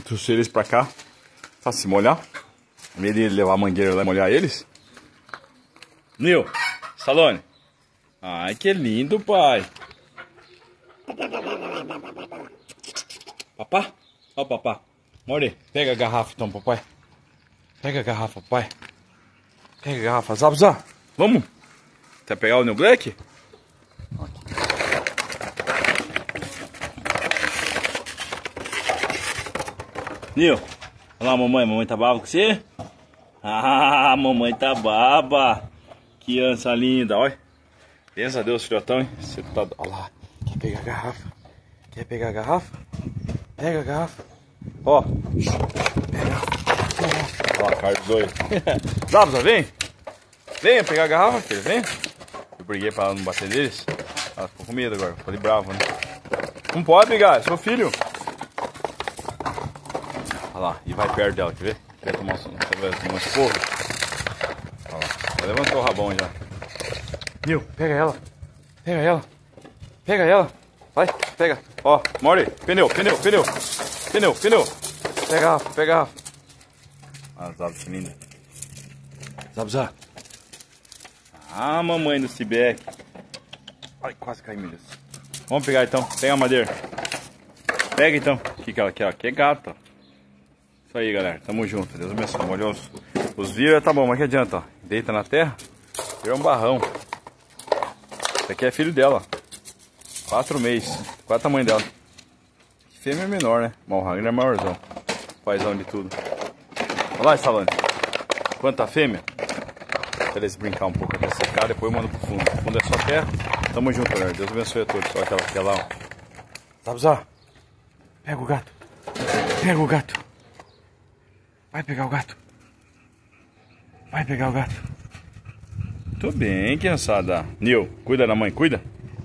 Trouxe eles pra cá pra se molhar. Em vez de levar a mangueira lá e molhar eles. Nil, Stallone. Ai, que lindo, pai. Papá? Ó o papá. More, pega a garrafa então, papai. Pega a garrafa, pai. Pega a garrafa. Zabza, vamos? Quer pegar o New Black? Nil, olha lá, mamãe. Mamãe tá brava com você? Ah, mamãe tá baba. Que ança linda, olha. Pensa a Deus, filhotão, hein? Você tá... Olha lá. Quer pegar a garrafa? Quer pegar a garrafa? Pega a garrafa. Ó. Pega. Ó, a cara dos dois. Zabza, vem. Venha pegar a garrafa, filho. Vem. Eu briguei pra ela não bater neles. Ela ficou com medo agora. Falei bravo, né? Não pode brigar, é seu filho. Olha lá, e vai perto dela, quer ver? Quer tomar um esporro? Olha lá, ela levantou o rabão já. Nil, pega ela. Pega ela. Pega ela. Vai, pega. Ó, Mori, pneu. Pega a garrafa, pega a garrafa. Ah, Zabza, que linda. Zabza. Ah, mamãe do Cibec. Ai, quase caí, meu Deus. Vamos pegar então, pega a madeira. Pega então. O que ela quer? Aqui é gato, ó. Isso aí, galera. Tamo junto. Deus abençoe. Molhou os vira, tá bom, mas que adianta, ó. Deita na terra, vira um barrão. Esse aqui é filho dela, ó. 4 meses. Qual é o tamanho dela? Fêmea é menor, né? Malhanger é maiorzão. Paizão de tudo. Olha lá, Stallone. Quanta fêmea? Deixa eles brincar um pouco até secar, depois eu mando pro fundo. O fundo é só terra. Tamo junto, galera. Deus abençoe a todos. Olha aquela que é lá, ó. Zabza. Pega o gato. Pega o gato. Vai pegar o gato. Vai pegar o gato. Tô bem, criançada. Nil, cuida da mãe, cuida.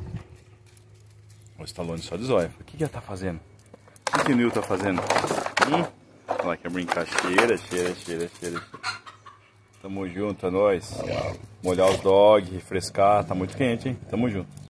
O Stallone só desolha. O que ela tá fazendo? O que o Nil tá fazendo? Olha lá, quer brincar. Cheira. Tamo junto, é nóis. Molhar os dogs, refrescar. Tá muito quente, hein? Tamo junto.